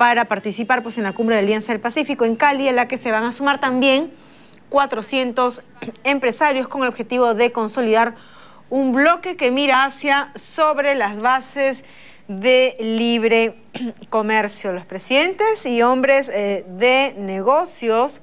para participar pues, en la Cumbre de la Alianza del Pacífico en Cali, en la que se van a sumar también 400 empresarios con el objetivo de consolidar un bloque que mira sobre las bases de libre comercio. Los presidentes y hombres de negocios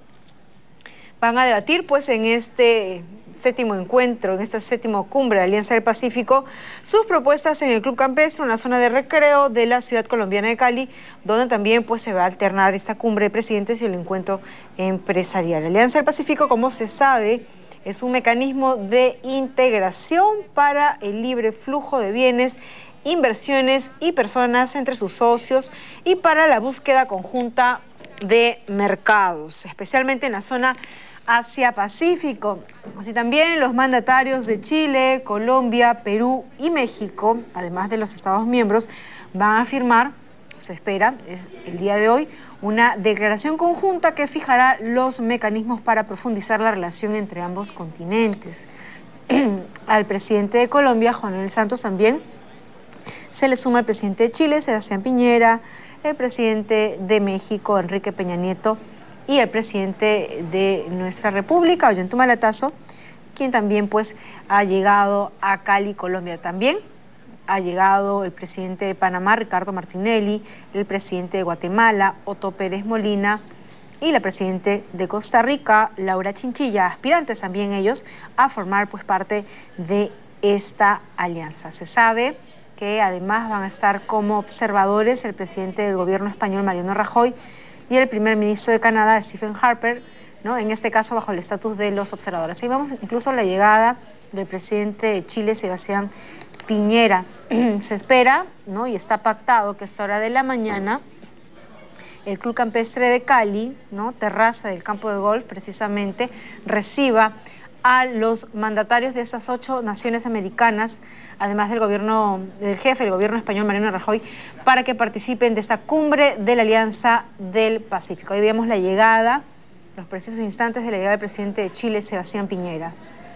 van a debatir pues en este séptimo encuentro, en esta séptima cumbre de Alianza del Pacífico, sus propuestas en el Club Campestre, una zona de recreo de la ciudad colombiana de Cali, donde también pues se va a alternar esta cumbre de presidentes y el encuentro empresarial. La Alianza del Pacífico, como se sabe, es un mecanismo de integración para el libre flujo de bienes, inversiones y personas entre sus socios y para la búsqueda conjunta de mercados, especialmente en la zona Asia-Pacífico. Así también los mandatarios de Chile, Colombia, Perú y México, además de los Estados miembros, van a firmar, se espera, es el día de hoy, una declaración conjunta que fijará los mecanismos para profundizar la relación entre ambos continentes. Al presidente de Colombia, Juan Manuel Santos, también se le suma el presidente de Chile, Sebastián Piñera, el presidente de México, Enrique Peña Nieto, y el presidente de nuestra república, Ollanta Humala, quien también pues ha llegado a Cali, Colombia. También ha llegado el presidente de Panamá, Ricardo Martinelli, el presidente de Guatemala, Otto Pérez Molina, y la presidenta de Costa Rica, Laura Chinchilla, aspirantes también ellos a formar pues parte de esta alianza. Se sabe que además van a estar como observadores el presidente del gobierno español, Mariano Rajoy, y el primer ministro de Canadá, Stephen Harper, ¿no? En este caso bajo el estatus de los observadores. Ahí vamos incluso la llegada del presidente de Chile, Sebastián Piñera. Se espera, ¿no? Y está pactado que a esta hora de la mañana el Club Campestre de Cali, ¿no? Terraza del campo de golf, precisamente, reciba a los mandatarios de estas 8 naciones americanas, además del jefe del gobierno español, Mariano Rajoy, para que participen de esta cumbre de la Alianza del Pacífico. Ahí vemos la llegada, los precisos instantes de la llegada del presidente de Chile, Sebastián Piñera.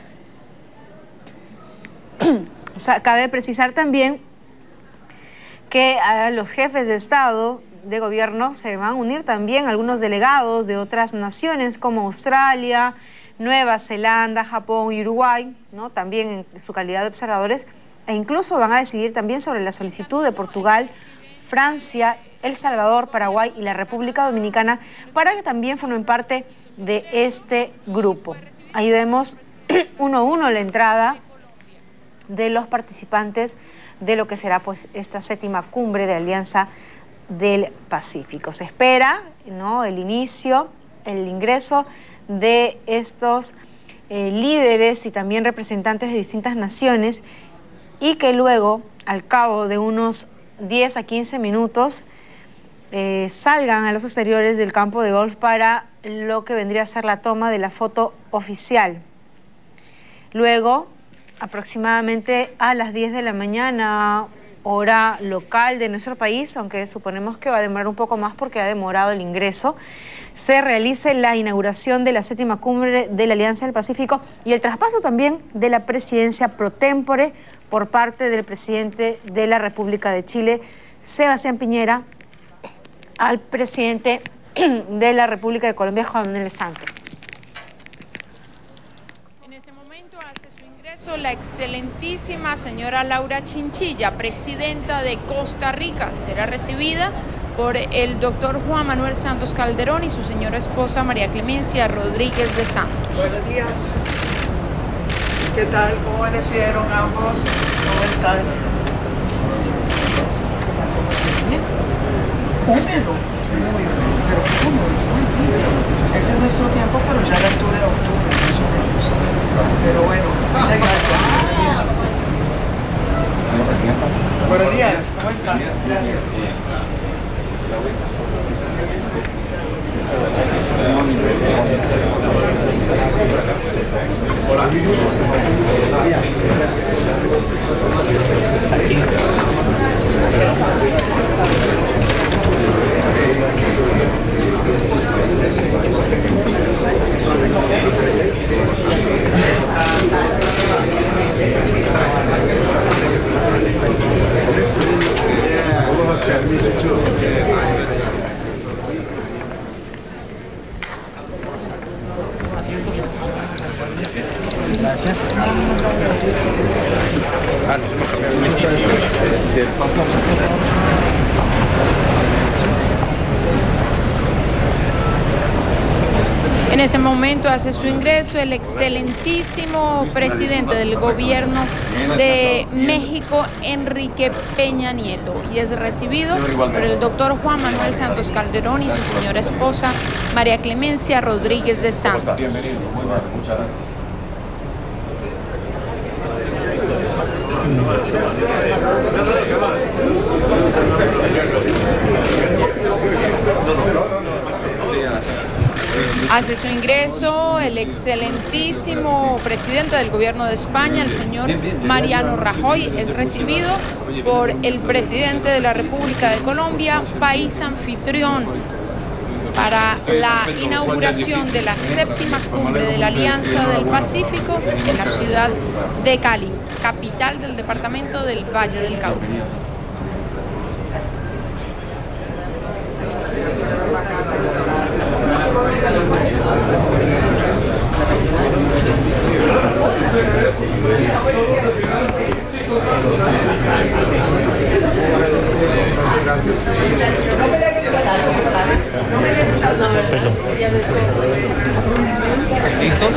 Cabe precisar también que a los jefes de Estado, de gobierno, se van a unir también algunos delegados de otras naciones como Australia, Nueva Zelanda, Japón y Uruguay, ¿no? También en su calidad de observadores, e incluso van a decidir también sobre la solicitud de Portugal, Francia, El Salvador, Paraguay y la República Dominicana para que también formen parte de este grupo. Ahí vemos uno a uno la entrada de los participantes de lo que será pues esta séptima cumbre de Alianza del Pacífico. Se espera, ¿no?, el ingreso de estos líderes y también representantes de distintas naciones y que luego, al cabo de unos 10 a 15 minutos, salgan a los exteriores del campo de golf para lo que vendría a ser la toma de la foto oficial. Luego, aproximadamente a las 10 de la mañana, hora local de nuestro país, aunque suponemos que va a demorar un poco más porque ha demorado el ingreso, se realice la inauguración de la séptima cumbre de la Alianza del Pacífico y el traspaso también de la presidencia pro tempore por parte del presidente de la República de Chile, Sebastián Piñera, al presidente de la República de Colombia, Juan Manuel Santos. La excelentísima señora Laura Chinchilla, presidenta de Costa Rica, será recibida por el doctor Juan Manuel Santos Calderón y su señora esposa María Clemencia Rodríguez de Santos. Buenos días. ¿Qué tal? ¿Cómo amanecieron ambos? ¿Cómo estás? Bien. Húmedo. Muy húmedo. Pero qué húmedo. Ese es nuestro tiempo, pero ya a la altura de octubre. Pero bueno, muchas gracias. Buenos días, ¿cómo están? Gracias. En este momento hace su ingreso el excelentísimo presidente del gobierno de México, Enrique Peña Nieto, y es recibido por el doctor Juan Manuel Santos Calderón y su señora esposa María Clemencia Rodríguez de Santos. Bienvenido, muy bien, muchas gracias. Hace su ingreso el excelentísimo presidente del gobierno de España, el señor Mariano Rajoy, es recibido por el presidente de la República de Colombia, país anfitrión, para la inauguración de la 7ª cumbre de la Alianza del Pacífico en la ciudad de Cali, capital del departamento del Valle del Cauca. ¿Listos?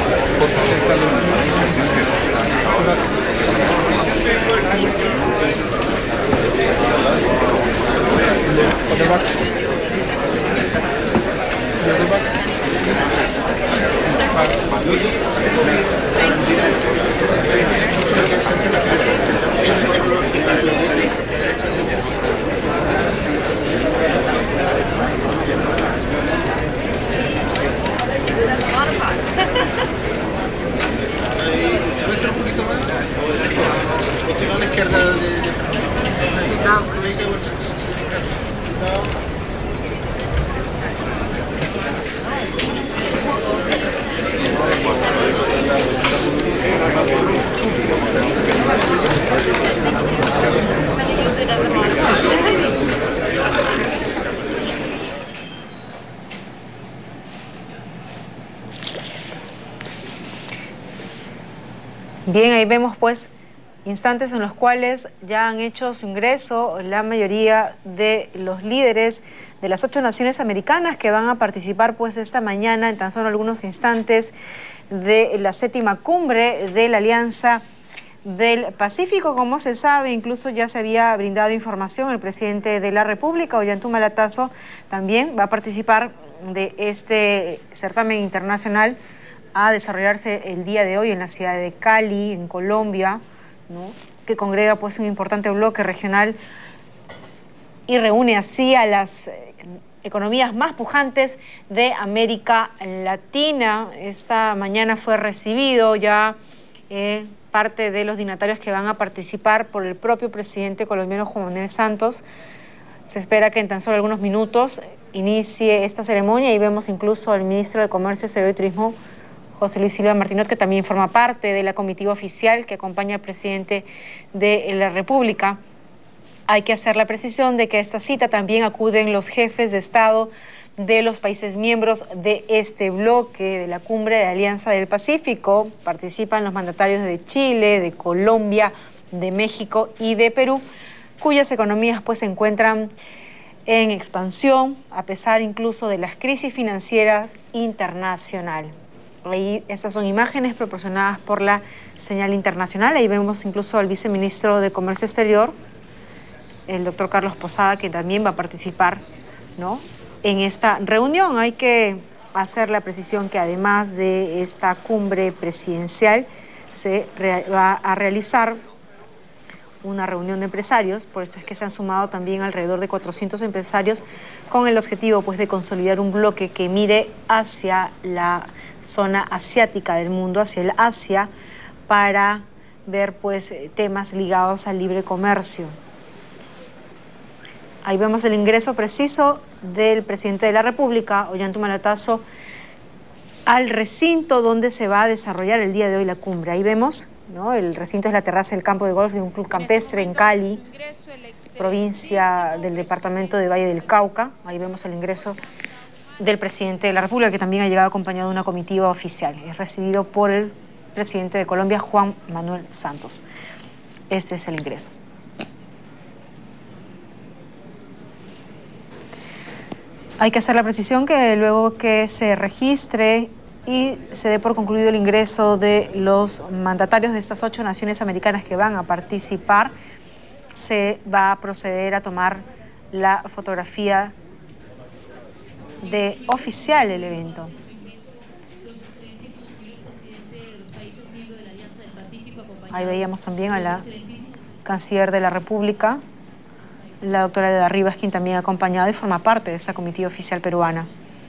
Bien, ahí vemos pues instantes en los cuales ya han hecho su ingreso la mayoría de los líderes de las 8 naciones americanas que van a participar pues esta mañana en tan solo algunos instantes de la 7ª cumbre de la Alianza del Pacífico. Como se sabe, incluso ya se había brindado información, el presidente de la República, Ollantuma Latazo, también va a participar de este certamen internacional a desarrollarse el día de hoy en la ciudad de Cali, en Colombia, ¿no?, que congrega pues un importante bloque regional y reúne así a las economías más pujantes de América Latina. Esta mañana fue recibido ya parte de los dignatarios que van a participar por el propio presidente colombiano Juan Manuel Santos. Se espera que en tan solo algunos minutos inicie esta ceremonia y vemos incluso al ministro de Comercio, Exterior y Turismo, José Luis Silva Martínez, que también forma parte de la comitiva oficial que acompaña al presidente de la República. Hay que hacer la precisión de que a esta cita también acuden los jefes de Estado de los países miembros de este bloque de la Cumbre de Alianza del Pacífico. Participan los mandatarios de Chile, de Colombia, de México y de Perú, cuyas economías pues se encuentran en expansión a pesar incluso de las crisis financieras internacionales. Ahí estas son imágenes proporcionadas por la señal internacional. Ahí vemos incluso al viceministro de Comercio Exterior, el doctor Carlos Posada, que también va a participar, ¿no?, en esta reunión. Hay que hacer la precisión que además de esta cumbre presidencial se va a realizar una reunión de empresarios, por eso es que se han sumado también alrededor de 400 empresarios con el objetivo pues de consolidar un bloque que mire hacia la zona asiática del mundo, hacia el Asia, para ver pues temas ligados al libre comercio. Ahí vemos el ingreso preciso del presidente de la República, Ollantuma Latazo, al recinto donde se va a desarrollar el día de hoy la cumbre. Ahí vemos, ¿no?, el recinto es la terraza del campo de golf de un club campestre en Cali, provincia del departamento de Valle del Cauca. Ahí vemos el ingreso del presidente de la República, que también ha llegado acompañado de una comitiva oficial. Es recibido por el presidente de Colombia, Juan Manuel Santos. Este es el ingreso. Hay que hacer la precisión que luego que se registre y se dé por concluido el ingreso de los mandatarios de estas 8 naciones americanas que van a participar, se va a proceder a tomar la fotografía de oficial del evento. Ahí veíamos también a la canciller de la República, la doctora de Rivas, quien también ha acompañado y forma parte de esta comitiva oficial peruana.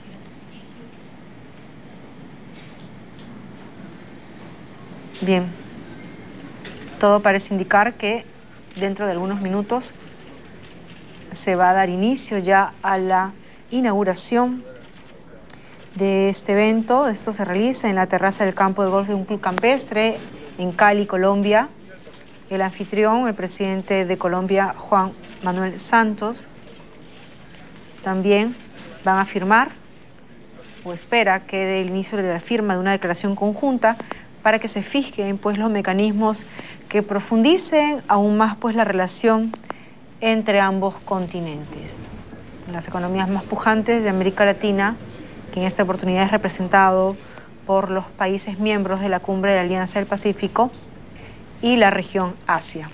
Bien, todo parece indicar que dentro de algunos minutos se va a dar inicio ya a la inauguración de este evento. Esto se realiza en la terraza del campo de golf de un club campestre en Cali, Colombia. El anfitrión, el presidente de Colombia, Juan Manuel Santos, también van a firmar o espera que dé el inicio de la firma de una declaración conjunta para que se fijen pues los mecanismos que profundicen aún más pues la relación entre ambos continentes. Las economías más pujantes de América Latina, que en esta oportunidad es representado por los países miembros de la Cumbre de la Alianza del Pacífico y la región Asia.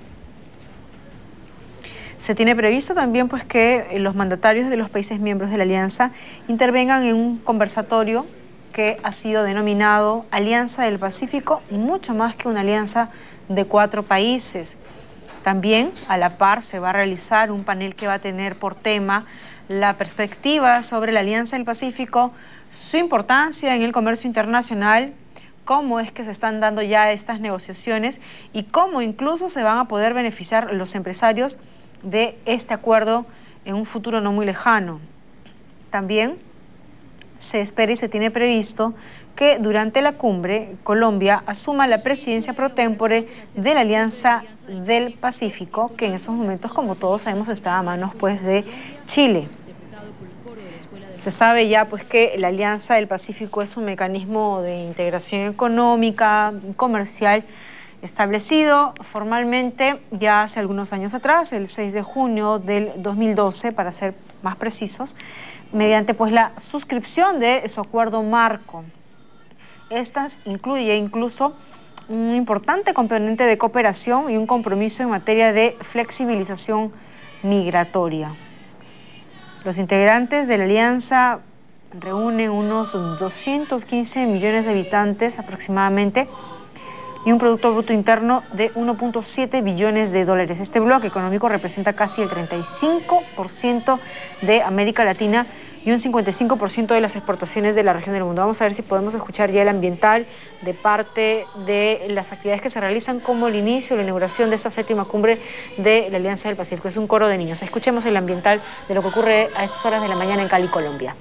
Se tiene previsto también pues que los mandatarios de los países miembros de la Alianza intervengan en un conversatorio que ha sido denominado Alianza del Pacífico, mucho más que una alianza de 4 países. También, a la par, se va a realizar un panel que va a tener por tema la perspectiva sobre la Alianza del Pacífico, su importancia en el comercio internacional, cómo es que se están dando ya estas negociaciones y cómo incluso se van a poder beneficiar los empresarios de este acuerdo en un futuro no muy lejano. También se espera y se tiene previsto que durante la cumbre Colombia asuma la presidencia pro tempore de la Alianza del Pacífico, que en esos momentos, como todos sabemos, está a manos pues de Chile. Se sabe ya pues que la Alianza del Pacífico es un mecanismo de integración económica, comercial, establecido formalmente ya hace algunos años atrás, el 6 de junio del 2012, para ser más precisos, mediante pues la suscripción de su acuerdo marco. Estas incluye incluso un importante componente de cooperación y un compromiso en materia de flexibilización migratoria. Los integrantes de la alianza reúnen unos 215 millones de habitantes aproximadamente y un Producto Bruto Interno de 1.7 billones de dólares. Este bloque económico representa casi el 35% de América Latina y un 55% de las exportaciones de la región del mundo. Vamos a ver si podemos escuchar ya el ambiental de parte de las actividades que se realizan como el inicio, la inauguración de esta 7ª cumbre de la Alianza del Pacífico. Es un coro de niños. Escuchemos el ambiental de lo que ocurre a estas horas de la mañana en Cali, Colombia.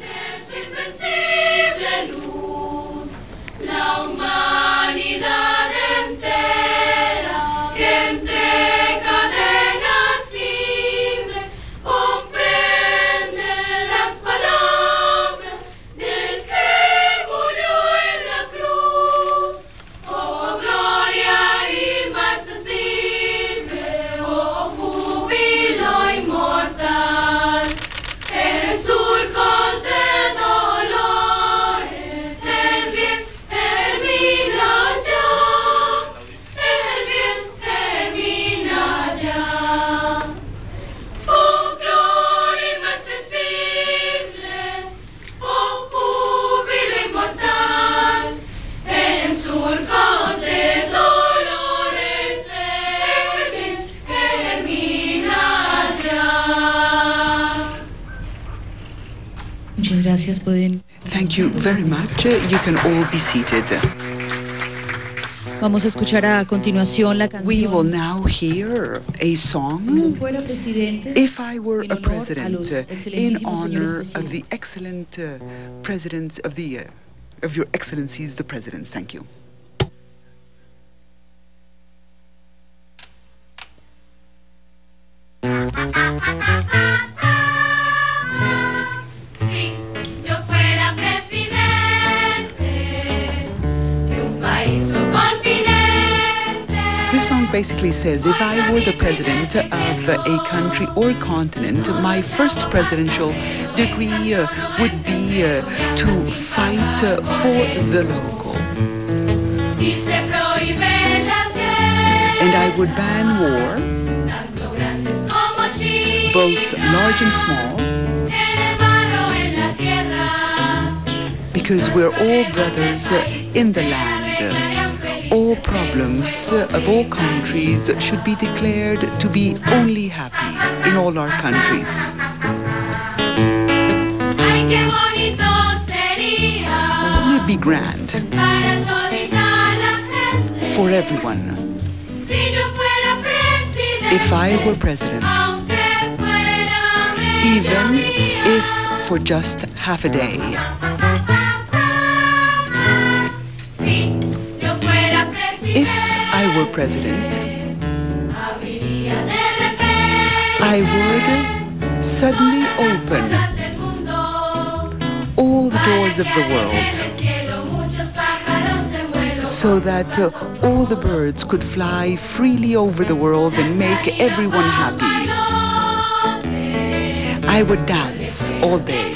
La humanidad entera que entre cadenas libre comprende las palabras del que murió en la cruz. Oh gloria y marcesible, oh júbilo inmortal, en surcos de Gracias, pueden. Thank you very much. You can all be seated. Vamos a escuchar a continuación la canción. We will now hear a song, If I Were a President, in honor of the excellent presidents of your excellencies, the presidents. Thank you. This song basically says, if I were the president of a country or continent, my first presidential degree would be to fight for the local. And I would ban war, both large and small, because we're all brothers in the land. All problems of all countries should be declared to be only happy in all our countries. Wouldn't it be grand for everyone if I were president, even if for just half a day? If I were president, I would suddenly open all the doors of the world so that all the birds could fly freely over the world and make everyone happy. I would dance all day.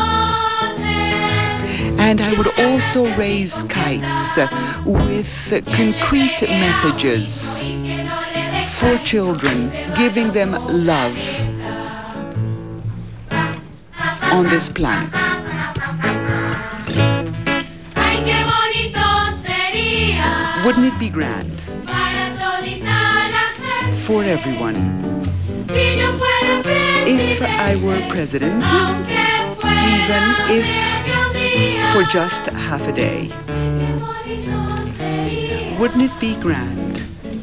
And I would also raise kites with concrete messages for children, giving them love on this planet. Wouldn't it be grand for everyone if I were president, even if for just half a day? Wouldn't it be grand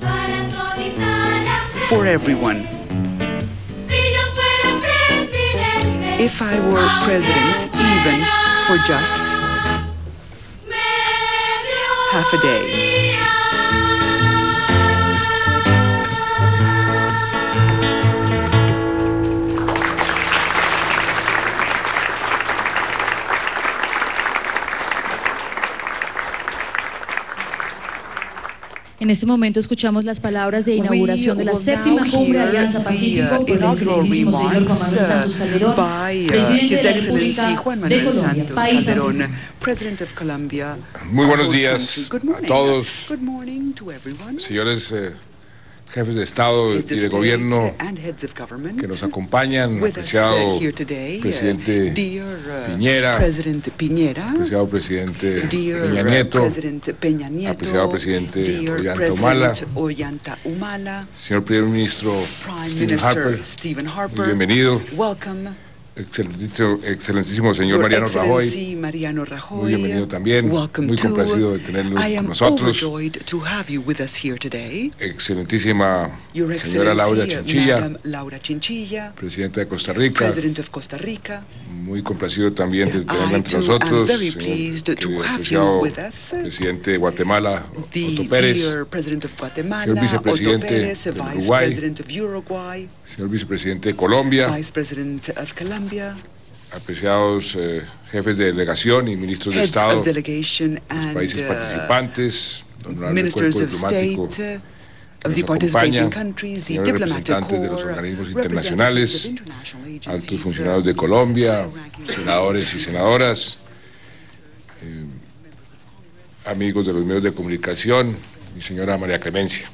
for everyone if I were president, even for just half a day? En este momento escuchamos las palabras de inauguración de la séptima Cumbre de Alianza Pacífico por el excelentísimo señor Juan Manuel Santos Calderón, presidente de la República de Colombia, país anfitrión. Muy buenos días a todos, señores jefes de Estado y de Gobierno que nos acompañan, apreciado presidente Piñera, apreciado presidente Peña Nieto, apreciado presidente Ollanta Humala, señor primer ministro Stephen Harper, muy bienvenido. Excelentísimo señor Mariano Rajoy, muy bienvenido también, muy complacido de tenerlo con nosotros. Excelentísima señora Laura Chinchilla, presidenta de Costa Rica, muy complacido también de tenerla entre nosotros. Señor apreciado presidente de Guatemala, Otto Pérez, señor vicepresidente del Uruguay, señor vicepresidente de Colombia, apreciados jefes de delegación y ministros de Estado de los países participantes, honorable cuerpo diplomático que nos acompaña, señores representantes de los organismos internacionales, altos funcionarios de Colombia, senadores y senadoras, amigos de los medios de comunicación, mi señora María Clemencia.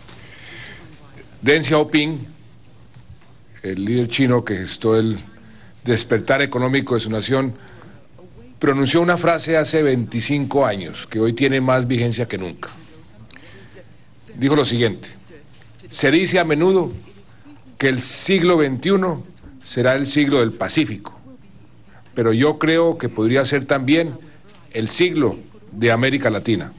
Deng Xiaoping, el líder chino que gestó el despertar económico de su nación, pronunció una frase hace 25 años que hoy tiene más vigencia que nunca. Dijo lo siguiente: se dice a menudo que el siglo XXI será el siglo del Pacífico, pero yo creo que podría ser también el siglo de América Latina.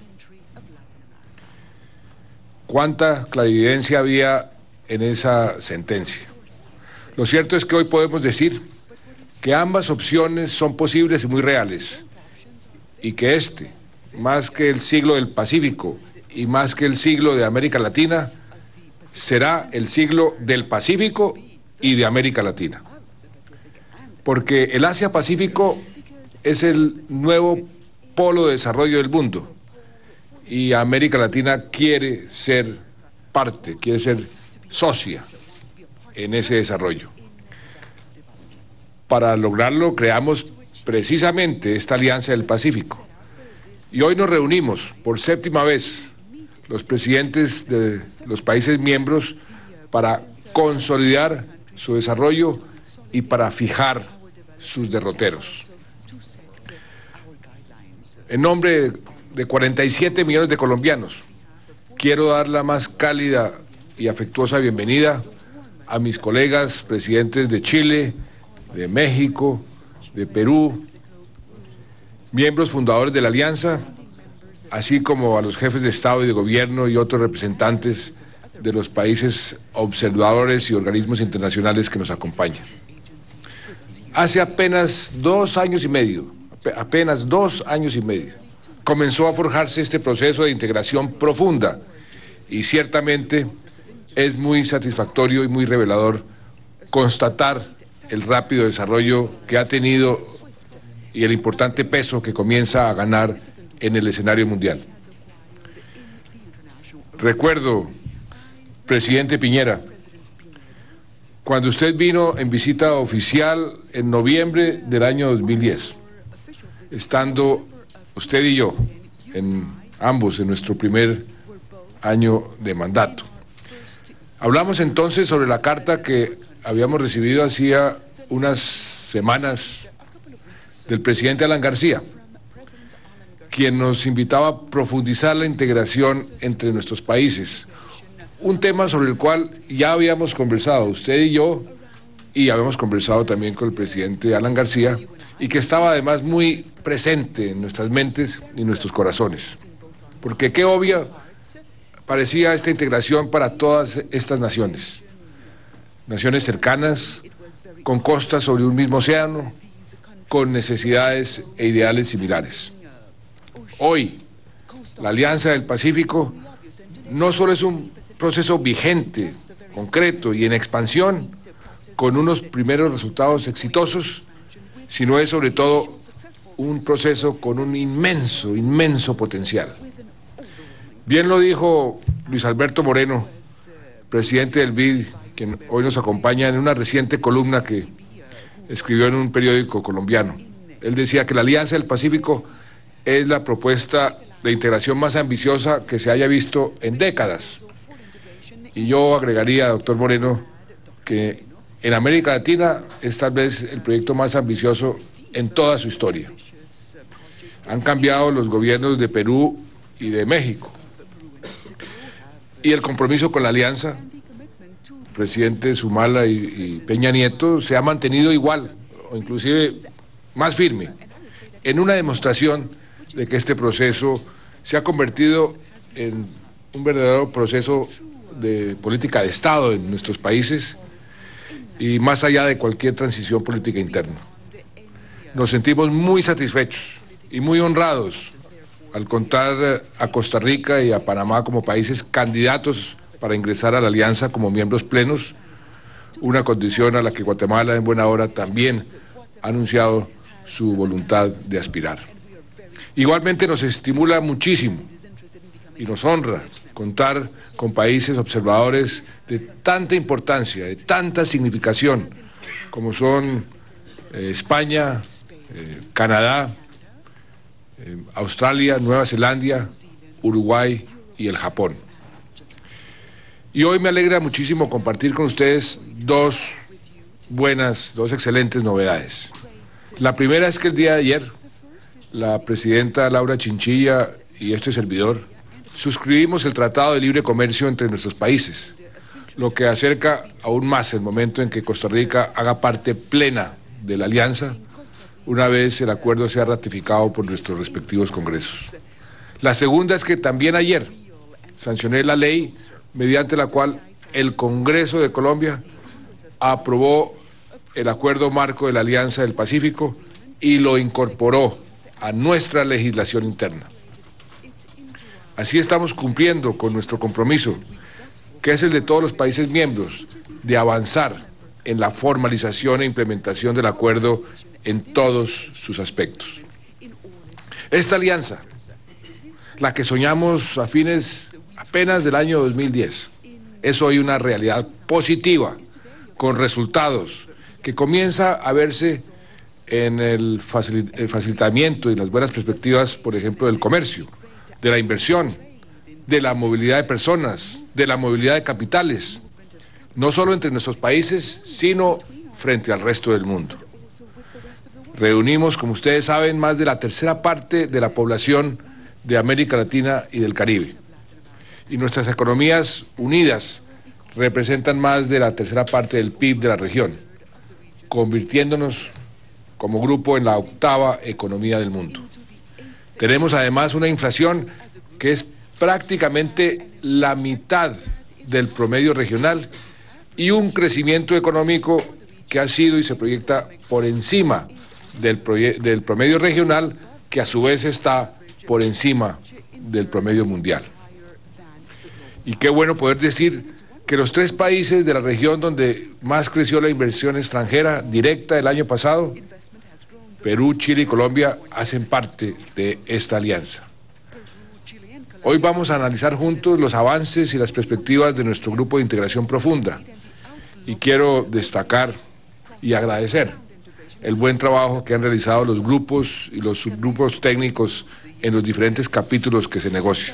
¿Cuánta clarividencia había en esa sentencia? Lo cierto es que hoy podemos decir que ambas opciones son posibles y muy reales, y que este, más que el siglo del Pacífico y más que el siglo de América Latina, será el siglo del Pacífico y de América Latina. Porque el Asia-Pacífico es el nuevo polo de desarrollo del mundo, y América Latina quiere ser parte, quiere ser socia en ese desarrollo. Para lograrlo, creamos precisamente esta Alianza del Pacífico. Y hoy nos reunimos por 7ª vez los presidentes de los países miembros para consolidar su desarrollo y para fijar sus derroteros. En nombre de 47 millones de colombianos, quiero dar la más cálida y afectuosa bienvenida a mis colegas presidentes de Chile, de México, de Perú, miembros fundadores de la Alianza, así como a los jefes de Estado y de Gobierno y otros representantes de los países observadores y organismos internacionales que nos acompañan. Hace apenas 2 años y medio, comenzó a forjarse este proceso de integración profunda y ciertamente es muy satisfactorio y muy revelador constatar el rápido desarrollo que ha tenido y el importante peso que comienza a ganar en el escenario mundial. Recuerdo, presidente Piñera, cuando usted vino en visita oficial en noviembre del año 2010, estando usted y yo, ambos en nuestro primer año de mandato. Hablamos entonces sobre la carta que habíamos recibido hacía unas semanas del presidente Alan García, quien nos invitaba a profundizar la integración entre nuestros países, un tema sobre el cual ya habíamos conversado usted y yo, y habíamos conversado también con el presidente Alan García, y que estaba además muy presente en nuestras mentes y nuestros corazones, porque qué obvia parecía esta integración para todas estas naciones cercanas, con costas sobre un mismo océano, con necesidades e ideales similares. Hoy, la Alianza del Pacífico no solo es un proceso vigente, concreto y en expansión, con unos primeros resultados exitosos, sino es sobre todo un proceso con un inmenso potencial. Bien lo dijo Luis Alberto Moreno, presidente del BID, quien hoy nos acompaña en una reciente columna que escribió en un periódico colombiano. Él decía que la Alianza del Pacífico es la propuesta de integración más ambiciosa que se haya visto en décadas. Y yo agregaría, doctor Moreno, que en América Latina es tal vez el proyecto más ambicioso en toda su historia. Han cambiado los gobiernos de Perú y de México. Y el compromiso con la alianza, presidente Humala y Peña Nieto, se ha mantenido igual, o inclusive más firme, en una demostración de que este proceso se ha convertido en un verdadero proceso de política de Estado en nuestros países y más allá de cualquier transición política interna. Nos sentimos muy satisfechos y muy honrados al contar a Costa Rica y a Panamá como países candidatos para ingresar a la alianza como miembros plenos, una condición a la que Guatemala en buena hora también ha anunciado su voluntad de aspirar. Igualmente nos estimula muchísimo y nos honra contar con países observadores de tanta importancia, de tanta significación, como son España, Canadá, Australia, Nueva Zelanda, Uruguay y el Japón. Y hoy me alegra muchísimo compartir con ustedes dos excelentes novedades. La primera es que el día de ayer, la presidenta Laura Chinchilla y este servidor suscribimos el Tratado de Libre Comercio entre nuestros países, lo que acerca aún más el momento en que Costa Rica haga parte plena de la alianza, una vez el acuerdo sea ratificado por nuestros respectivos congresos. La segunda es que también ayer sancioné la ley mediante la cual el Congreso de Colombia aprobó el acuerdo marco de la Alianza del Pacífico y lo incorporó a nuestra legislación interna. Así estamos cumpliendo con nuestro compromiso, que es el de todos los países miembros, de avanzar en la formalización e implementación del acuerdo en todos sus aspectos. Esta alianza, la que soñamos a fines apenas del año 2010, es hoy una realidad positiva, con resultados que comienza a verse en el facilitamiento y las buenas perspectivas, por ejemplo, del comercio, de la inversión, de la movilidad de personas, de la movilidad de capitales, no solo entre nuestros países, sino frente al resto del mundo. Reunimos, como ustedes saben, más de la tercera parte de la población de América Latina y del Caribe. Y nuestras economías unidas representan más de la tercera parte del PIB de la región, convirtiéndonos como grupo en la octava economía del mundo. Tenemos además una inflación que es prácticamente la mitad del promedio regional y un crecimiento económico que ha sido y se proyecta por encima del promedio regional, que a su vez está por encima del promedio mundial. Y qué bueno poder decir que los 3 países de la región donde más creció la inversión extranjera directa el año pasado, Perú, Chile y Colombia, hacen parte de esta alianza. Hoy vamos a analizar juntos los avances y las perspectivas de nuestro grupo de integración profunda. Y quiero destacar y agradecer el buen trabajo que han realizado los grupos y los subgrupos técnicos en los diferentes capítulos que se negocian.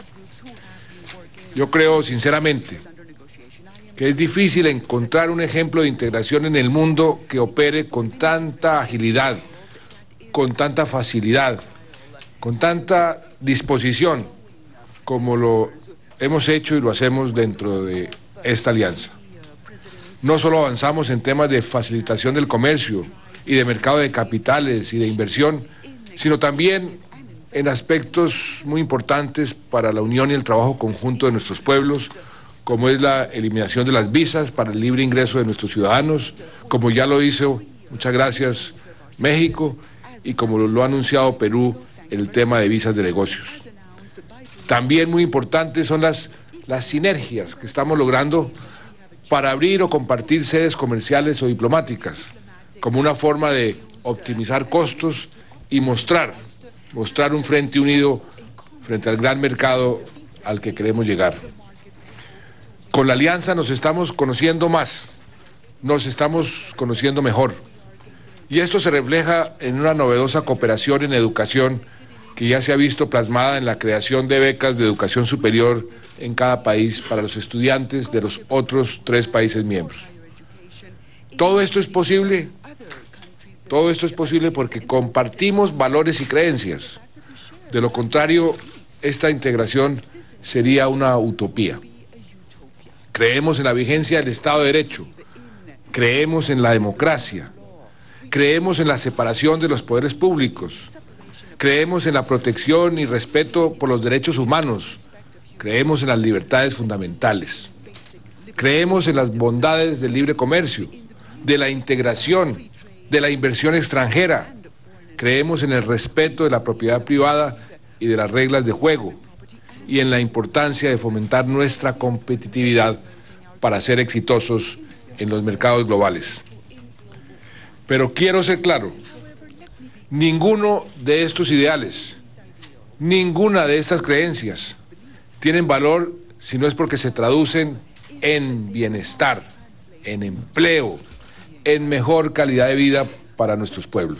Yo creo sinceramente que es difícil encontrar un ejemplo de integración en el mundo que opere con tanta agilidad, con tanta facilidad, con tanta disposición, como lo hemos hecho y lo hacemos dentro de esta alianza. No solo avanzamos en temas de facilitación del comercio y de mercado de capitales y de inversión, sino también en aspectos muy importantes para la unión y el trabajo conjunto de nuestros pueblos, como es la eliminación de las visas para el libre ingreso de nuestros ciudadanos, como ya lo hizo, muchas gracias, México, y como lo ha anunciado Perú, el tema de visas de negocios. También muy importantes son las sinergias que estamos logrando para abrir o compartir sedes comerciales o diplomáticas, como una forma de optimizar costos y mostrar un frente unido frente al gran mercado al que queremos llegar. Con la alianza nos estamos conociendo más, nos estamos conociendo mejor. Y esto se refleja en una novedosa cooperación en educación que ya se ha visto plasmada en la creación de becas de educación superior en cada país para los estudiantes de los otros 3 países miembros. Todo esto es posible porque compartimos valores y creencias. De lo contrario, esta integración sería una utopía. Creemos en la vigencia del Estado de Derecho, creemos en la democracia, creemos en la separación de los poderes públicos, creemos en la protección y respeto por los derechos humanos, creemos en las libertades fundamentales, creemos en las bondades del libre comercio, de la integración, de la inversión extranjera, creemos en el respeto de la propiedad privada y de las reglas de juego, y en la importancia de fomentar nuestra competitividad para ser exitosos en los mercados globales. Pero quiero ser claro, ninguno de estos ideales, ninguna de estas creencias tienen valor si no es porque se traducen en bienestar, en empleo, en mejor calidad de vida para nuestros pueblos.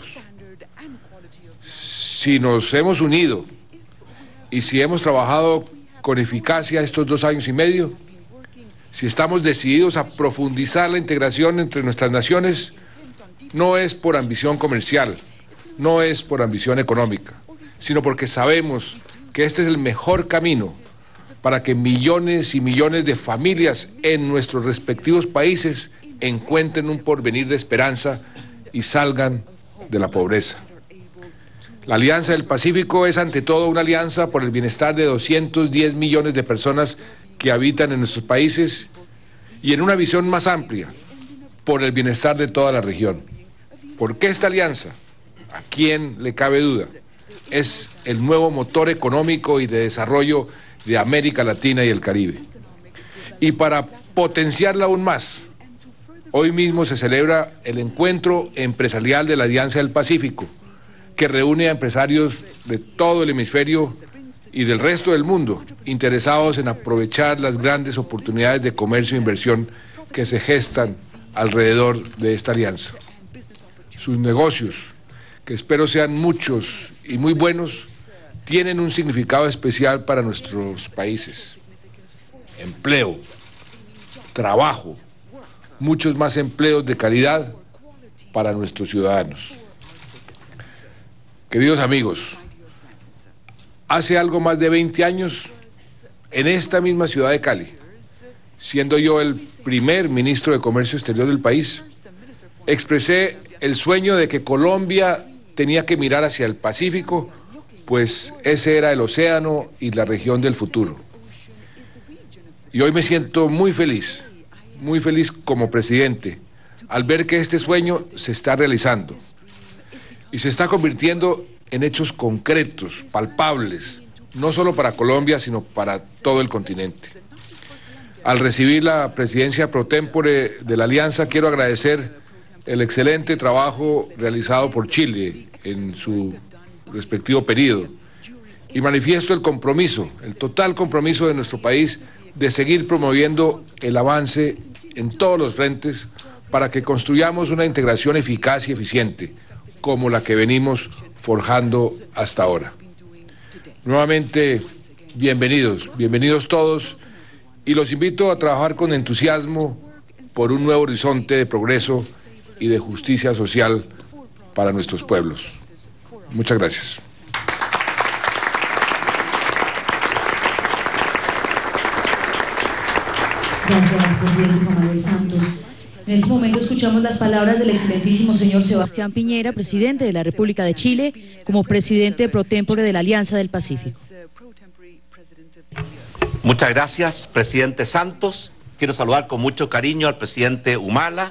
Si nos hemos unido y si hemos trabajado con eficacia estos 2 años y medio, si estamos decididos a profundizar la integración entre nuestras naciones, no es por ambición comercial, no es por ambición económica, sino porque sabemos que este es el mejor camino para que millones y millones de familias en nuestros respectivos países encuentren un porvenir de esperanza y salgan de la pobreza. La Alianza del Pacífico es ante todo una alianza por el bienestar de 210 millones de personas que habitan en nuestros países y en una visión más amplia, por el bienestar de toda la región. ¿Por qué esta alianza? ¿A quién le cabe duda? Es el nuevo motor económico y de desarrollo de América Latina y el Caribe. Y para potenciarla aún más, hoy mismo se celebra el encuentro empresarial de la Alianza del Pacífico, que reúne a empresarios de todo el hemisferio y del resto del mundo, interesados en aprovechar las grandes oportunidades de comercio e inversión que se gestan alrededor de esta alianza. sus negocios, que espero sean muchos y muy buenos, tienen un significado especial para nuestros países. Empleo, trabajo, muchos más empleos de calidad para nuestros ciudadanos. Queridos amigos, hace algo más de 20 años, en esta misma ciudad de Cali, siendo yo el primer ministro de Comercio Exterior del país, expresé el sueño de que Colombia tenía que mirar hacia el Pacífico, pues ese era el océano y la región del futuro. Y hoy me siento muy feliz como presidente, al ver que este sueño se está realizando y se está convirtiendo en hechos concretos, palpables, no solo para Colombia, sino para todo el continente. Al recibir la presidencia pro tempore de la Alianza, quiero agradecer el excelente trabajo realizado por Chile en su respectivo periodo y manifiesto el compromiso, el total compromiso de nuestro país de seguir promoviendo el avance en todos los frentes para que construyamos una integración eficaz y eficiente como la que venimos forjando hasta ahora. Nuevamente, bienvenidos todos, y los invito a trabajar con entusiasmo por un nuevo horizonte de progreso y de justicia social para nuestros pueblos. Muchas gracias. Gracias, presidente Juan Manuel Santos. En este momento escuchamos las palabras del excelentísimo señor Sebastián Piñera, presidente de la República de Chile, como presidente pro tempore de la Alianza del Pacífico. Muchas gracias, presidente Santos. Quiero saludar con mucho cariño al presidente Humala,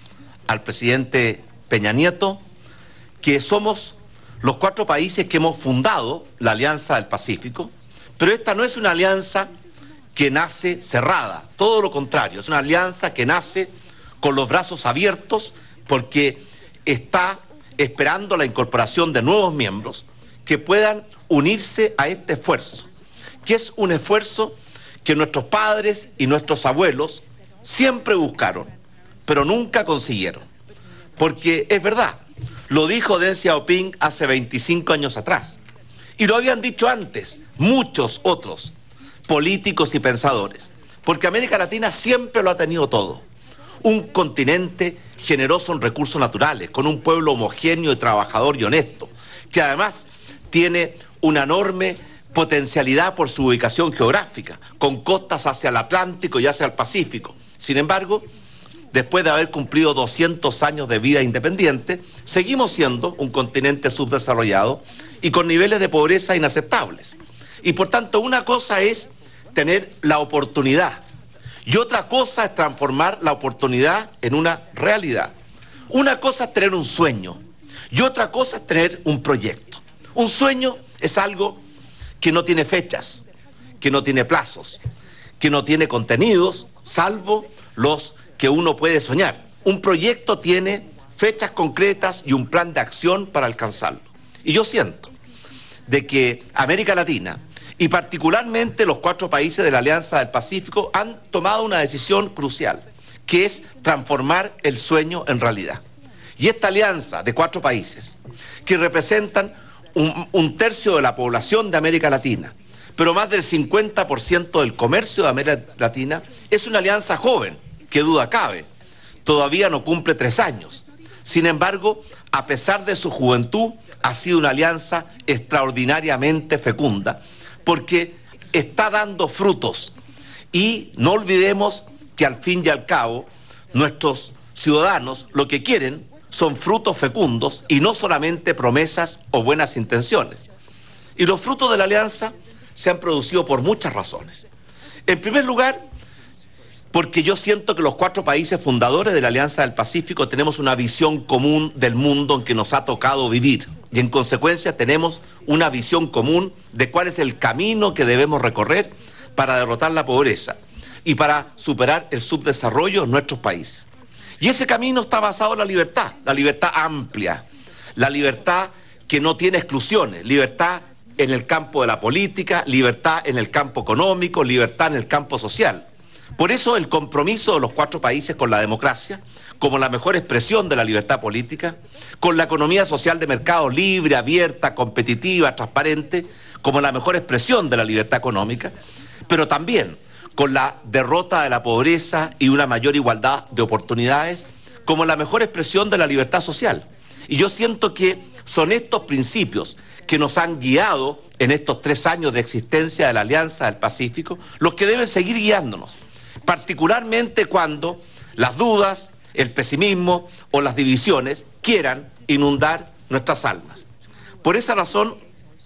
al presidente Peña Nieto, que somos los 4 países que hemos fundado la Alianza del Pacífico, pero esta no es una alianza que nace cerrada, todo lo contrario, es una alianza que nace con los brazos abiertos porque está esperando la incorporación de nuevos miembros que puedan unirse a este esfuerzo, que es un esfuerzo que nuestros padres y nuestros abuelos siempre buscaron, pero nunca consiguieron. Porque es verdad, lo dijo Deng Xiaoping hace 25 años atrás, y lo habían dicho antes muchos otros políticos y pensadores, porque América Latina siempre lo ha tenido todo. Un continente generoso en recursos naturales, con un pueblo homogéneo y trabajador y honesto, que además tiene una enorme potencialidad por su ubicación geográfica, con costas hacia el Atlántico y hacia el Pacífico. Sin embargo, después de haber cumplido 200 años de vida independiente, seguimos siendo un continente subdesarrollado y con niveles de pobreza inaceptables. Y por tanto, una cosa es tener la oportunidad y otra cosa es transformar la oportunidad en una realidad. Una cosa es tener un sueño y otra cosa es tener un proyecto. Un sueño es algo que no tiene fechas, que no tiene plazos, que no tiene contenidos, salvo los que uno puede soñar. Un proyecto tiene fechas concretas y un plan de acción para alcanzarlo. Y yo siento de que América Latina, y particularmente los 4 países de la Alianza del Pacífico, han tomado una decisión crucial, que es transformar el sueño en realidad. Y esta alianza de 4 países, que representan un tercio de la población de América Latina, pero más del 50% del comercio de América Latina, es una alianza joven, que duda cabe, todavía no cumple 3 años. Sin embargo, a pesar de su juventud, ha sido una alianza extraordinariamente fecunda, porque está dando frutos. Y no olvidemos que al fin y al cabo, nuestros ciudadanos lo que quieren son frutos fecundos y no solamente promesas o buenas intenciones. Y los frutos de la alianza se han producido por muchas razones. En primer lugar, porque yo siento que los 4 países fundadores de la Alianza del Pacífico tenemos una visión común del mundo en que nos ha tocado vivir. Y en consecuencia tenemos una visión común de cuál es el camino que debemos recorrer para derrotar la pobreza y para superar el subdesarrollo en nuestros países. Y ese camino está basado en la libertad amplia, la libertad que no tiene exclusiones, libertad en el campo de la política, libertad en el campo económico, libertad en el campo social. Por eso el compromiso de los 4 países con la democracia, como la mejor expresión de la libertad política, con la economía social de mercado libre, abierta, competitiva, transparente, como la mejor expresión de la libertad económica, pero también con la derrota de la pobreza y una mayor igualdad de oportunidades, como la mejor expresión de la libertad social. Y yo siento que son estos principios que nos han guiado en estos 3 años de existencia de la Alianza del Pacífico, los que deben seguir guiándonos, particularmente cuando las dudas, el pesimismo o las divisiones quieran inundar nuestras almas. Por esa razón,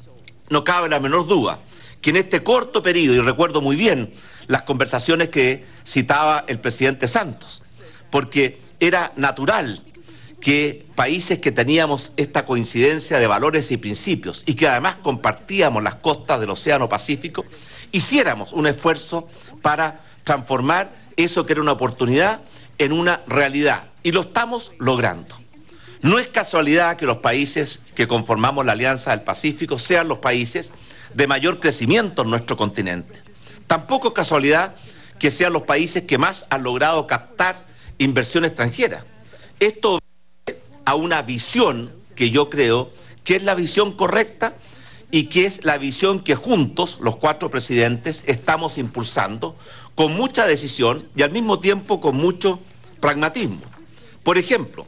no cabe la menor duda que en este corto periodo, y recuerdo muy bien las conversaciones que citaba el presidente Santos, porque era natural que países que teníamos esta coincidencia de valores y principios y que además compartíamos las costas del Océano Pacífico, hiciéramos un esfuerzo para transformar eso que era una oportunidad en una realidad, y lo estamos logrando. No es casualidad que los países que conformamos la Alianza del Pacífico sean los países de mayor crecimiento en nuestro continente. Tampoco es casualidad que sean los países que más han logrado captar inversión extranjera. Esto obedece a una visión que yo creo que es la visión correcta y que es la visión que juntos, los 4 presidentes, estamos impulsando con mucha decisión y al mismo tiempo con mucho pragmatismo. Por ejemplo,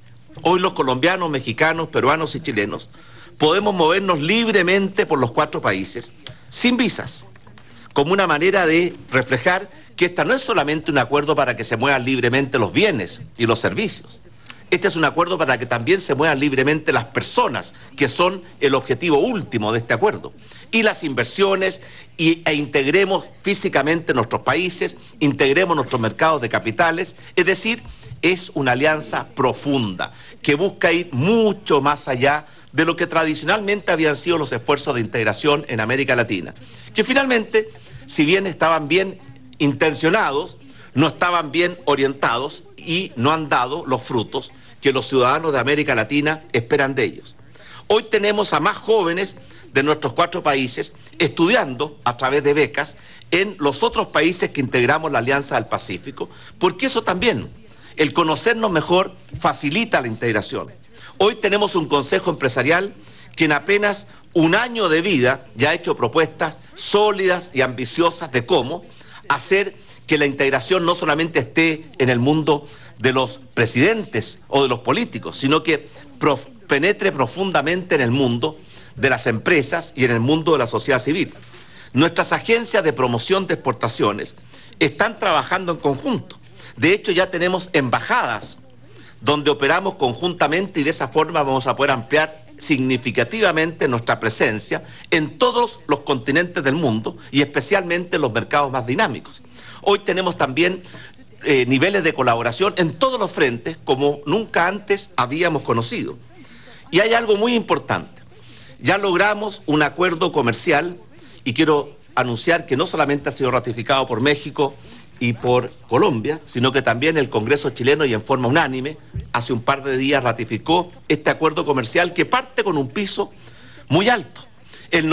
hoy los colombianos, mexicanos, peruanos y chilenos podemos movernos libremente por los 4 países sin visas, como una manera de reflejar que esta no es solamente un acuerdo para que se muevan libremente los bienes y los servicios. Este es un acuerdo para que también se muevan libremente las personas, que son el objetivo último de este acuerdo, y las inversiones, e integremos físicamente nuestros países, integremos nuestros mercados de capitales. Es decir, es una alianza profunda que busca ir mucho más allá de lo que tradicionalmente habían sido los esfuerzos de integración en América Latina, que finalmente, si bien estaban bien intencionados, no estaban bien orientados y no han dado los frutos que los ciudadanos de América Latina esperan de ellos. Hoy tenemos a más jóvenes de nuestros 4 países estudiando a través de becas en los otros países que integramos la Alianza del Pacífico, porque eso también, el conocernos mejor, facilita la integración. Hoy tenemos un consejo empresarial que en apenas 1 año de vida ya ha hecho propuestas sólidas y ambiciosas de cómo hacer que la integración no solamente esté en el mundo de los presidentes o de los políticos, sino que penetre profundamente en el mundo de las empresas y en el mundo de la sociedad civil. Nuestras agencias de promoción de exportaciones están trabajando en conjunto. De hecho, ya tenemos embajadas donde operamos conjuntamente y de esa forma vamos a poder ampliar significativamente nuestra presencia en todos los continentes del mundo y especialmente en los mercados más dinámicos. Hoy tenemos también niveles de colaboración en todos los frentes como nunca antes habíamos conocido. Y hay algo muy importante. Ya logramos un acuerdo comercial y quiero anunciar que no solamente ha sido ratificado por México y por Colombia, sino que también el Congreso chileno, y en forma unánime, hace un par de días ratificó este acuerdo comercial que parte con un piso muy alto. El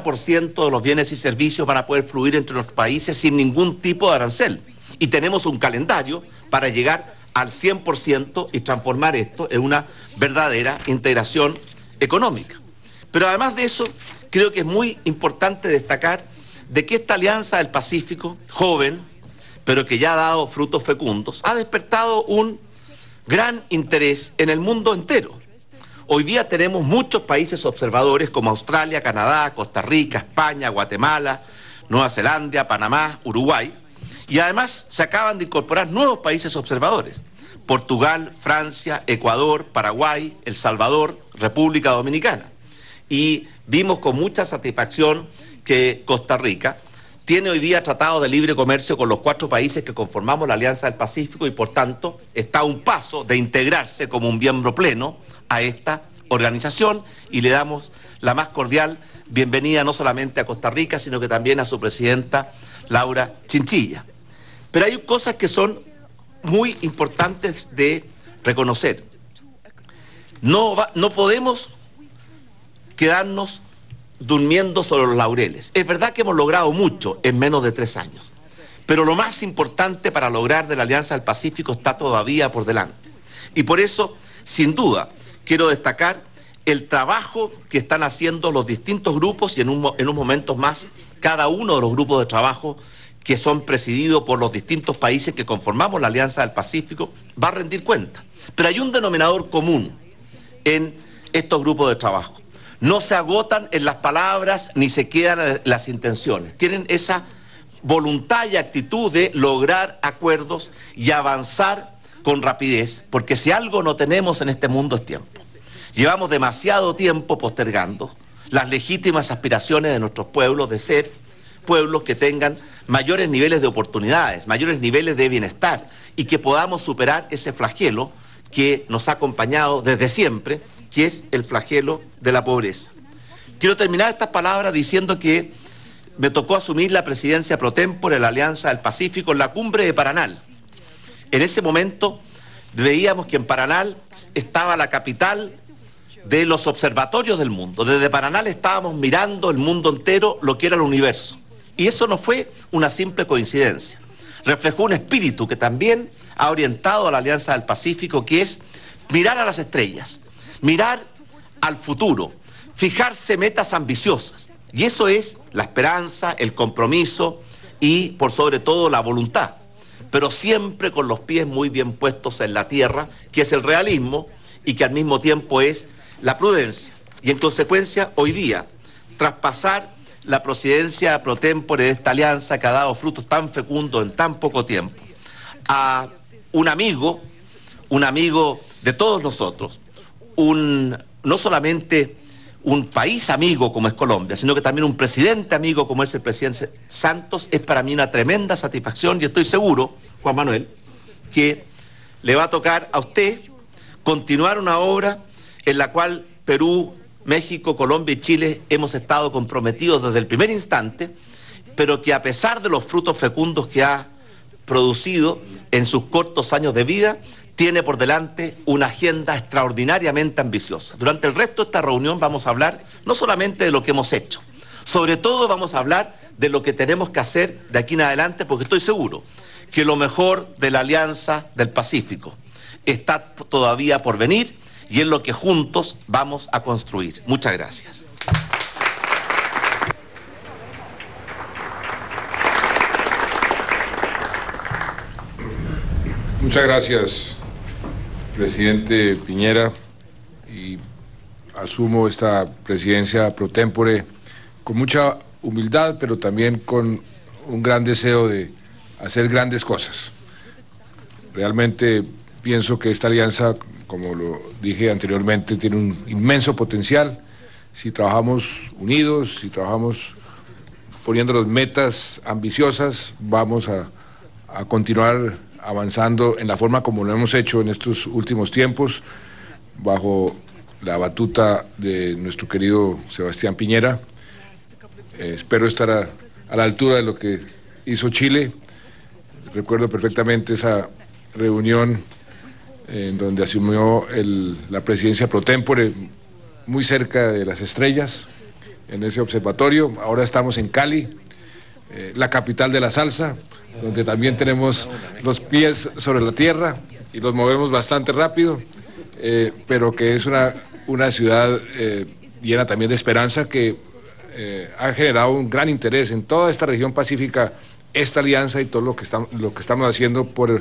90% de los bienes y servicios van a poder fluir entre los países sin ningún tipo de arancel. Y tenemos un calendario para llegar al 100% y transformar esto en una verdadera integración económica. Pero además de eso, creo que es muy importante destacar de que esta Alianza del Pacífico, joven, pero que ya ha dado frutos fecundos, ha despertado un gran interés en el mundo entero. Hoy día tenemos muchos países observadores como Australia, Canadá, Costa Rica, España, Guatemala, Nueva Zelanda, Panamá, Uruguay, y además se acaban de incorporar nuevos países observadores: Portugal, Francia, Ecuador, Paraguay, El Salvador, República Dominicana. Y vimos con mucha satisfacción que Costa Rica tiene hoy día tratados de libre comercio con los 4 países que conformamos la Alianza del Pacífico y por tanto está a un paso de integrarse como un miembro pleno a esta organización, y le damos la más cordial bienvenida no solamente a Costa Rica, sino que también a su presidenta Laura Chinchilla. Pero hay cosas que son muy importantes de reconocer. No podemos quedarnos durmiendo sobre los laureles. Es verdad que hemos logrado mucho en menos de 3 años, Pero lo más importante para lograr de la Alianza del Pacífico está todavía por delante. Y por eso, sin duda, quiero destacar el trabajo que están haciendo los distintos grupos y en unos momentos más cada uno de los grupos de trabajo que son presididos por los distintos países que conformamos la Alianza del Pacífico va a rendir cuenta. Pero hay un denominador común en estos grupos de trabajo. No se agotan en las palabras ni se quedan en las intenciones. Tienen esa voluntad y actitud de lograr acuerdos y avanzar con rapidez, porque si algo no tenemos en este mundo es tiempo. Llevamos demasiado tiempo postergando las legítimas aspiraciones de nuestros pueblos de ser pueblos que tengan mayores niveles de oportunidades, mayores niveles de bienestar y que podamos superar ese flagelo que nos ha acompañado desde siempre, que es el flagelo de la pobreza. Quiero terminar estas palabras diciendo que me tocó asumir la presidencia pro tempore de la Alianza del Pacífico en la cumbre de Paranal. En ese momento veíamos que en Paranal estaba la capital de los observatorios del mundo. Desde Paranal estábamos mirando el mundo entero, lo que era el universo. Y eso no fue una simple coincidencia. Reflejó un espíritu que también ha orientado a la Alianza del Pacífico, que es mirar a las estrellas, mirar al futuro, fijarse metas ambiciosas. Y eso es la esperanza, el compromiso y, por sobre todo, la voluntad. Pero siempre con los pies muy bien puestos en la tierra, que es el realismo y que al mismo tiempo es la prudencia. Y en consecuencia, hoy día, traspasar la presidencia pro tempore de esta alianza que ha dado frutos tan fecundos en tan poco tiempo, a un amigo de todos nosotros, no solamente un país amigo como es Colombia, sino que también un presidente amigo como es el presidente Santos, es para mí una tremenda satisfacción y estoy seguro, Juan Manuel, que le va a tocar a usted continuar una obra en la cual Perú, México, Colombia y Chile hemos estado comprometidos desde el primer instante, pero que a pesar de los frutos fecundos que ha producido en sus cortos años de vida, tiene por delante una agenda extraordinariamente ambiciosa. Durante el resto de esta reunión vamos a hablar no solamente de lo que hemos hecho, sobre todo vamos a hablar de lo que tenemos que hacer de aquí en adelante, porque estoy seguro que lo mejor de la Alianza del Pacífico está todavía por venir y es lo que juntos vamos a construir. Muchas gracias. Muchas gracias, presidente Piñera, y asumo esta presidencia pro tempore con mucha humildad, pero también con un gran deseo de hacer grandes cosas. Realmente pienso que esta alianza, como lo dije anteriormente, tiene un inmenso potencial. Si trabajamos unidos, si trabajamos poniéndonos metas ambiciosas, vamos a continuar avanzando en la forma como lo hemos hecho en estos últimos tiempos, bajo la batuta de nuestro querido Sebastián Piñera. Espero estar a la altura de lo que hizo Chile. Recuerdo perfectamente esa reunión en donde asumió la presidencia pro tempore, muy cerca de las estrellas, en ese observatorio. Ahora estamos en Cali, la capital de la salsa, donde también tenemos los pies sobre la tierra y los movemos bastante rápido, pero que es una ciudad llena también de esperanza, que ha generado un gran interés en toda esta región pacífica, esta alianza y todo lo que estamos haciendo por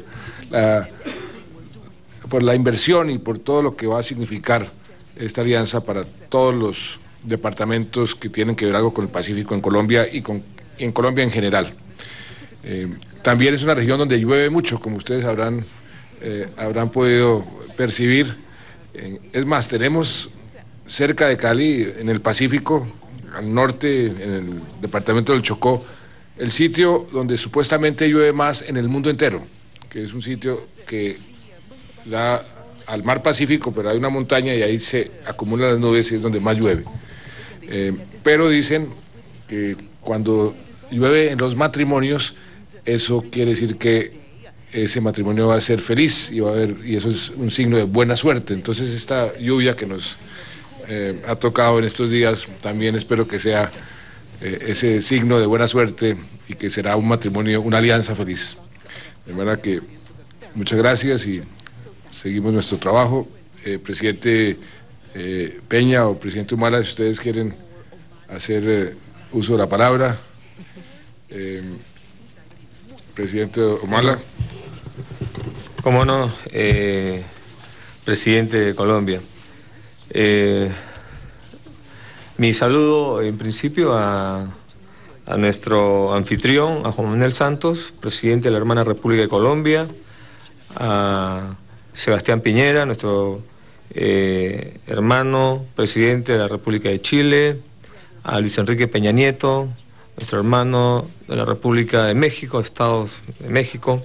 la inversión y por todo lo que va a significar esta alianza para todos los departamentos que tienen que ver algo con el Pacífico en Colombia y en Colombia en general. También es una región donde llueve mucho, como ustedes habrán podido percibir. Es más, tenemos cerca de Cali, en el Pacífico, al norte, en el departamento del Chocó, el sitio donde supuestamente llueve más en el mundo entero, que es un sitio que da al mar Pacífico, pero hay una montaña y ahí se acumulan las nubes y es donde más llueve. Pero dicen que cuando llueve en los matrimonios, eso quiere decir que ese matrimonio va a ser feliz y eso es un signo de buena suerte. Entonces esta lluvia que nos ha tocado en estos días también espero que sea ese signo de buena suerte y que será un matrimonio, una alianza feliz. De manera que muchas gracias y seguimos nuestro trabajo. Presidente Peña o presidente Humala, si ustedes quieren hacer uso de la palabra. Presidente Humala. Cómo no, presidente de Colombia. Mi saludo en principio a nuestro anfitrión, a Juan Manuel Santos, presidente de la hermana República de Colombia, a Sebastián Piñera, nuestro hermano presidente de la República de Chile, a Luis Enrique Peña Nieto, nuestro hermano de la República de México, Estados de México,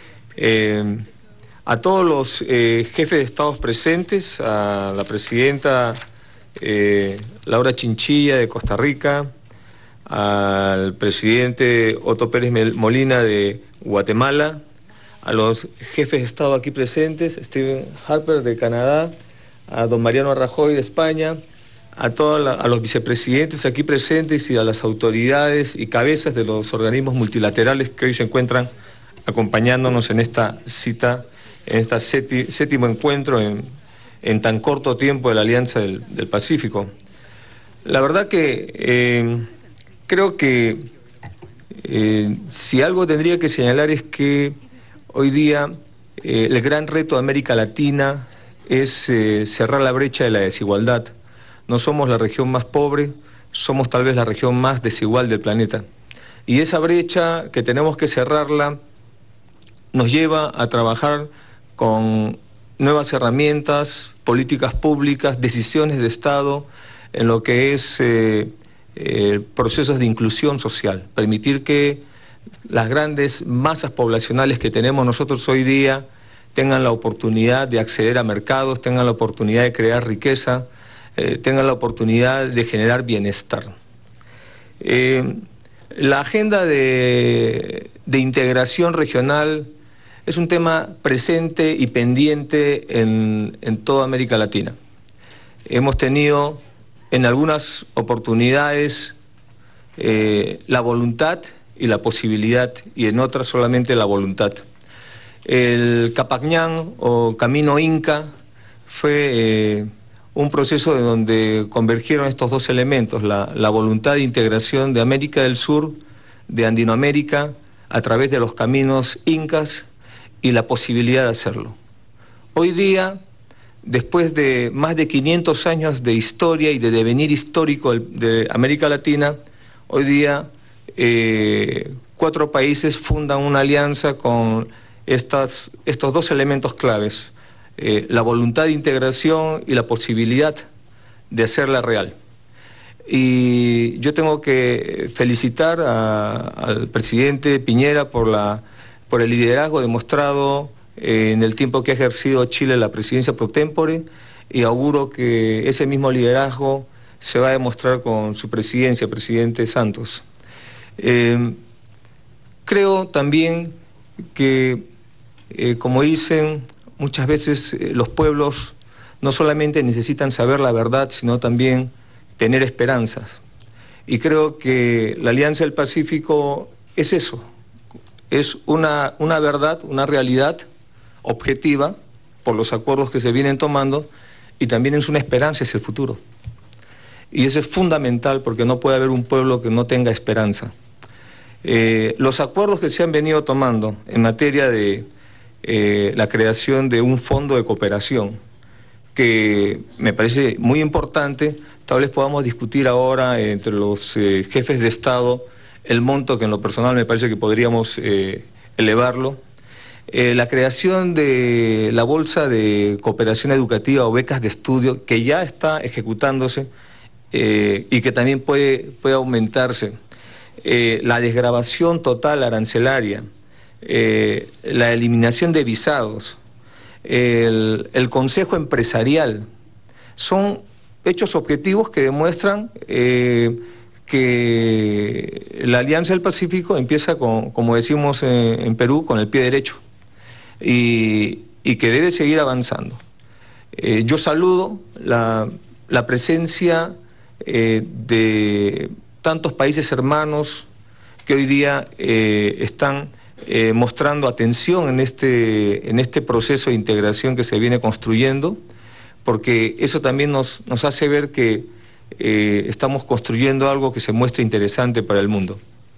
a todos los jefes de estados presentes, a la presidenta Laura Chinchilla de Costa Rica, al presidente Otto Pérez Molina de Guatemala, a los jefes de Estado aquí presentes, Stephen Harper de Canadá, a don Mariano Rajoy de España, a los vicepresidentes aquí presentes y a las autoridades y cabezas de los organismos multilaterales que hoy se encuentran acompañándonos en esta cita, en este séptimo encuentro en tan corto tiempo de la Alianza del Pacífico. La verdad que creo que si algo tendría que señalar es que hoy día el gran reto de América Latina es cerrar la brecha de la desigualdad. No somos la región más pobre, somos tal vez la región más desigual del planeta. Y esa brecha que tenemos que cerrarla nos lleva a trabajar con nuevas herramientas, políticas públicas, decisiones de Estado en lo que es procesos de inclusión social, permitir que las grandes masas poblacionales que tenemos nosotros hoy día tengan la oportunidad de acceder a mercados, tengan la oportunidad de crear riqueza, tengan la oportunidad de generar bienestar. La agenda de integración regional es un tema presente y pendiente en toda América Latina. Hemos tenido en algunas oportunidades la voluntad y la posibilidad, y en otras solamente la voluntad. El Capacñán o Camino Inca fue un proceso de donde convergieron estos dos elementos, la voluntad de integración de América del Sur, de Andinoamérica, a través de los caminos incas y la posibilidad de hacerlo. Hoy día, después de más de 500 años de historia y de devenir histórico de América Latina, hoy día 4 países fundan una alianza con estos dos elementos claves, la voluntad de integración y la posibilidad de hacerla real. Y yo tengo que felicitar al presidente Piñera por el liderazgo demostrado en el tiempo que ha ejercido Chile la presidencia pro tempore, y auguro que ese mismo liderazgo se va a demostrar con su presidencia, presidente Santos. Creo también que, como dicen, muchas veces los pueblos no solamente necesitan saber la verdad, sino también tener esperanzas. Y creo que la Alianza del Pacífico es eso, es una verdad, una realidad objetiva por los acuerdos que se vienen tomando, y también es una esperanza hacia el futuro. Y eso es fundamental, porque no puede haber un pueblo que no tenga esperanza. Los acuerdos que se han venido tomando en materia de la creación de un fondo de cooperación, que me parece muy importante, tal vez podamos discutir ahora entre los jefes de Estado el monto, que en lo personal me parece que podríamos elevarlo. La creación de la Bolsa de Cooperación Educativa o becas de estudio, que ya está ejecutándose y que también puede aumentarse. La desgravación total arancelaria, la eliminación de visados, el Consejo Empresarial, son hechos objetivos que demuestran que la Alianza del Pacífico empieza como decimos en Perú, con el pie derecho, y que debe seguir avanzando. Yo saludo la presencia de tantos países hermanos que hoy día están mostrando atención en este proceso de integración que se viene construyendo, porque eso también nos hace ver que estamos construyendo algo que se muestra interesante para el mundo.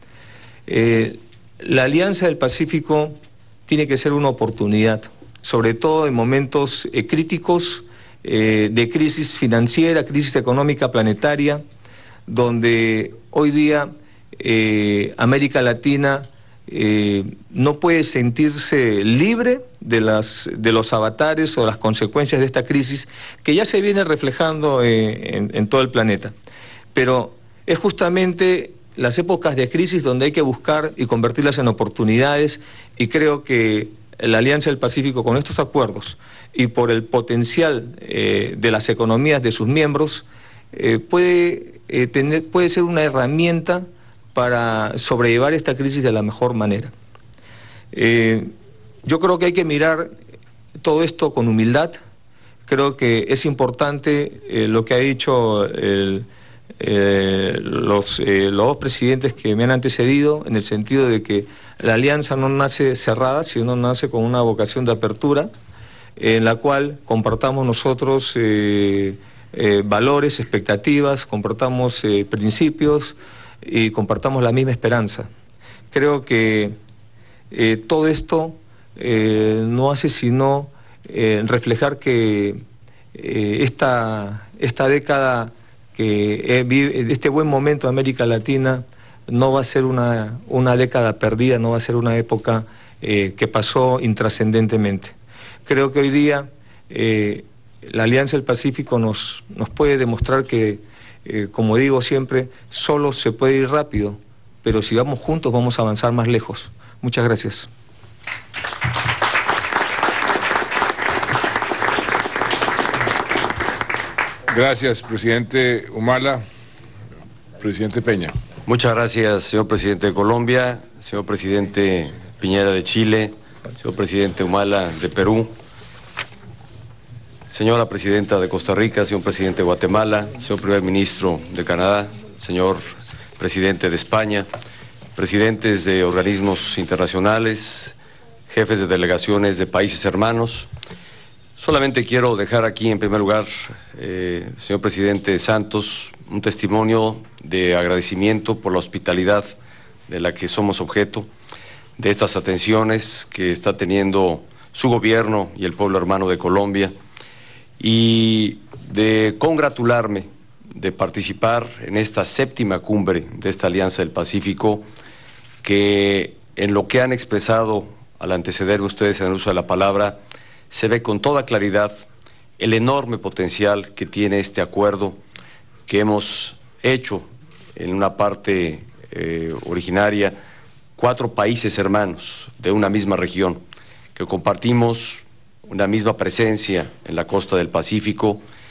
La Alianza del Pacífico tiene que ser una oportunidad, sobre todo en momentos críticos de crisis financiera, crisis económica planetaria, donde hoy día América Latina no puede sentirse libre de los avatares o las consecuencias de esta crisis que ya se viene reflejando en todo el planeta. Pero es justamente las épocas de crisis donde hay que buscar y convertirlas en oportunidades, y creo que la Alianza del Pacífico, con estos acuerdos y por el potencial de las economías de sus miembros, puede ser una herramienta para sobrellevar esta crisis de la mejor manera. Yo creo que hay que mirar todo esto con humildad. Creo que es importante lo que ha dicho los dos presidentes que me han antecedido, en el sentido de que la alianza no nace cerrada, sino nace con una vocación de apertura, en la cual compartamos nosotros valores, expectativas, compartamos principios y compartamos la misma esperanza. Creo que todo esto no hace sino reflejar que esta década, este buen momento de América Latina no va a ser una década perdida, no va a ser una época que pasó intrascendentemente. Creo que hoy día la Alianza del Pacífico nos puede demostrar que, como digo siempre, solo se puede ir rápido, pero si vamos juntos vamos a avanzar más lejos. Muchas gracias. Gracias, presidente Humala. Presidente Peña. Muchas gracias, señor presidente de Colombia, señor presidente Piñera de Chile, señor presidente Humala de Perú, señora presidenta de Costa Rica, señor presidente de Guatemala, señor primer ministro de Canadá, señor presidente de España, presidentes de organismos internacionales, jefes de delegaciones de países hermanos. Solamente quiero dejar aquí, en primer lugar, señor presidente Santos, un testimonio de agradecimiento por la hospitalidad de la que somos objeto, de estas atenciones que está teniendo su gobierno y el pueblo hermano de Colombia, y de congratularme de participar en esta séptima cumbre de esta Alianza del Pacífico, que en lo que han expresado al antecederme ustedes en el uso de la palabra, se ve con toda claridad el enorme potencial que tiene este acuerdo que hemos hecho en una parte originaria, 4 países hermanos de una misma región, que compartimos una misma presencia en la costa del Pacífico